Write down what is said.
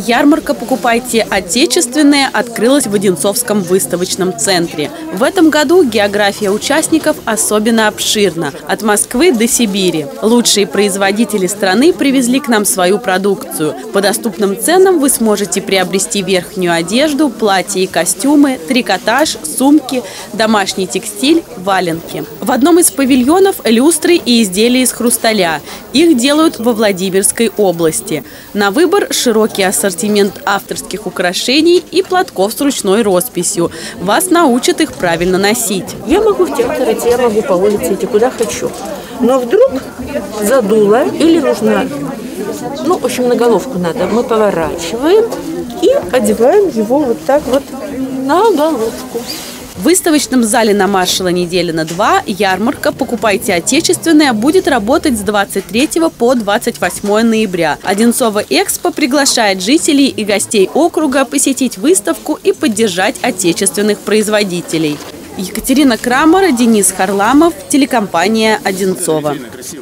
Ярмарка «Покупайте отечественное» открылась в Одинцовском выставочном центре. В этом году география участников особенно обширна – от Москвы до Сибири. Лучшие производители страны привезли к нам свою продукцию. По доступным ценам вы сможете приобрести верхнюю одежду, платья и костюмы, трикотаж, сумки, домашний текстиль, валенки. В одном из павильонов люстры и изделия из хрусталя. Их делают во Владимирской области. На выбор широкий ассортимент авторских украшений и платков с ручной росписью. Вас научат их правильно носить. Я могу в театр идти, я могу по улице идти, куда хочу. Но вдруг задуло или нужно, в общем, на головку надо. Мы поворачиваем и одеваем его вот так вот на головку. В выставочном зале на Маршала Неделина 2 ярмарка «Покупайте отечественное» будет работать с 23 по 28 ноября. Одинцово Экспо приглашает жителей и гостей округа посетить выставку и поддержать отечественных производителей. Екатерина Крамера, Денис Харламов, телекомпания «Одинцово».